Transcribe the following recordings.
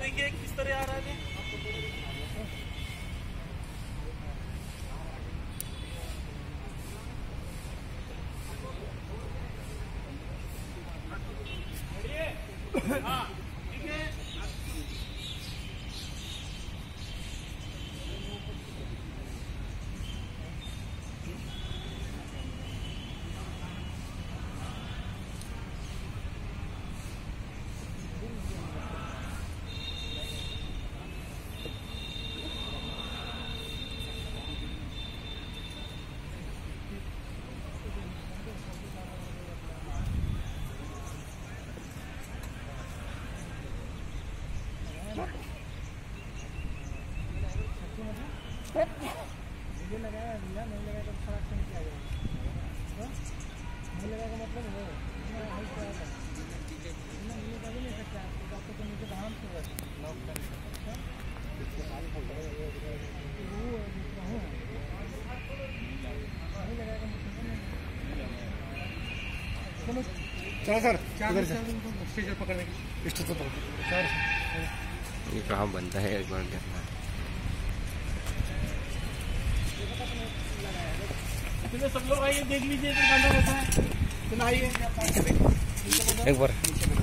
देखिए किस तरह आ रहा है। हाँ ठीक है। मुझे लगाया भैया, नहीं लगाया तो खराब नहीं किया जाएगा। नहीं लगाया मतलब वो मिलने का भी नहीं सकता आपको, तो मुझे धाम से चलो सर स्टेज पकड़ने की स्टेज पर ये कहाँ बनता है एक बार देखना। चलिए सब लोग आइए देख लीजिए गाना कैसा है। चलो आइए एक बार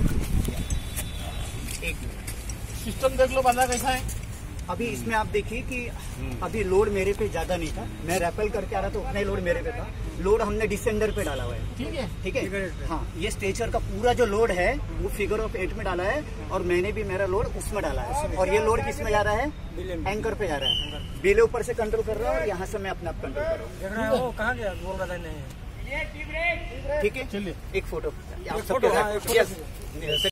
एक सिस्टम देख लो बंदा कैसा है। अभी इसमें आप देखिए कि अभी लोड मेरे पे ज्यादा नहीं था, मैं रैपल करके आ रहा था, उतना ही लोड मेरे पे था। लोड हमने डिसेंडर पे डाला हुआ है। ठीक है ठीक है। हाँ, ये स्ट्रेचर का पूरा जो लोड है वो फिगर ऑफ 8 में डाला है और मैंने भी मेरा लोड उसमें डाला है। और ये लोड किस में जा रहा है? एंकर पे जा रहा है। बेले ऊपर से कंट्रोल कर रहा है और यहाँ से मैं अपने आप कंट्रोल कर रहा हूँ। कहाँ गया बोल रहा नहीं। ठीक है, चलिए एक फोटो